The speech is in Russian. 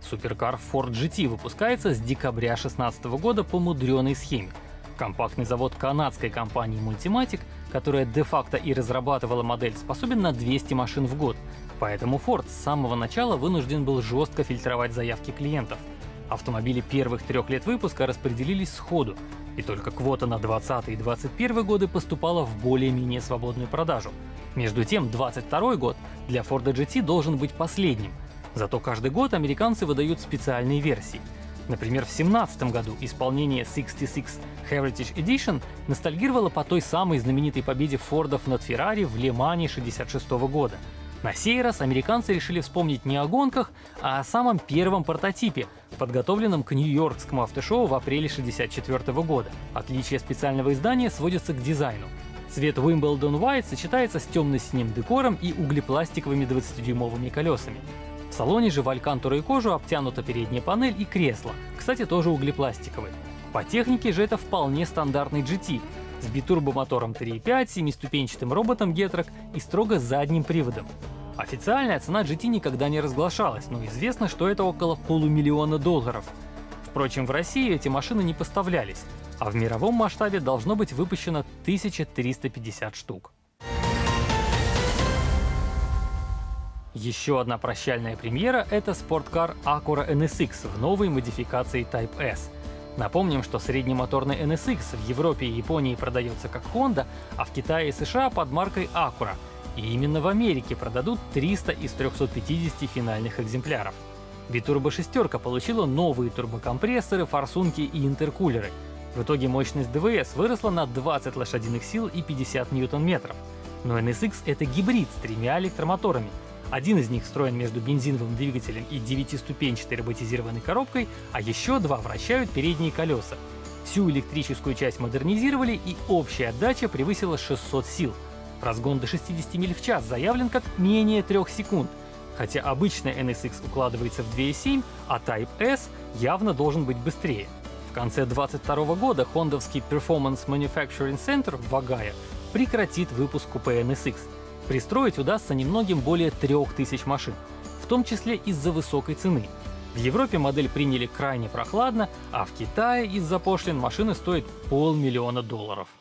Суперкар Ford GT выпускается с декабря 2016 года по мудреной схеме. Компактный завод канадской компании Multimatic, которая де-факто и разрабатывала модель, способен на 200 машин в год. Поэтому Ford с самого начала вынужден был жестко фильтровать заявки клиентов. Автомобили первых 3 лет выпуска распределились сходу, и только квота на 2020 и 2021 годы поступала в более-менее свободную продажу. Между тем, 2022 год для Ford GT должен быть последним. Зато каждый год американцы выдают специальные версии. Например, в 2017 году исполнение 66 Heritage Edition ностальгировало по той самой знаменитой победе Фордов над Феррари в Ле-Мане 1966 года. На сей раз американцы решили вспомнить не о гонках, а о самом первом прототипе, подготовленном к Нью-Йоркскому автошоу в апреле 1964 года. Отличие специального издания сводится к дизайну. Цвет Wimbledon White сочетается с темно-синим декором и углепластиковыми 20-дюймовыми колесами. В салоне же в алькантару и кожу обтянута передняя панель и кресло, кстати, тоже углепластиковые. По технике же это вполне стандартный GT с битурбомотором 3.5, 7-ступенчатым роботом Getrag и строго задним приводом. Официальная цена GT никогда не разглашалась, но известно, что это около $500 000. Впрочем, в России эти машины не поставлялись, а в мировом масштабе должно быть выпущено 1350 штук. Еще одна прощальная премьера — это спорткар Acura NSX в новой модификации Type S. Напомним, что среднемоторный NSX в Европе и Японии продается как Honda, а в Китае и США под маркой Acura. И именно в Америке продадут 300 из 350 финальных экземпляров. Битурбо-шестерка получила новые турбокомпрессоры, форсунки и интеркулеры. В итоге мощность ДВС выросла на 20 лошадиных сил и 50 ньютон-метров. Но NSX — это гибрид с 3 электромоторами. Один из них встроен между бензиновым двигателем и 9-ступенчатой роботизированной коробкой, а еще 2 вращают передние колеса. Всю электрическую часть модернизировали, и общая отдача превысила 600 сил. Разгон до 60 миль в час заявлен как менее 3 секунд, хотя обычная NSX укладывается в 2,7, а Type S явно должен быть быстрее. В конце 2022 года хондовский Performance Manufacturing Center в Огайо прекратит выпуск купе NSX. Пристроить удастся немногим более 3000 машин, в том числе из-за высокой цены. В Европе модель приняли крайне прохладно, а в Китае из-за пошлин машины стоят $500 000.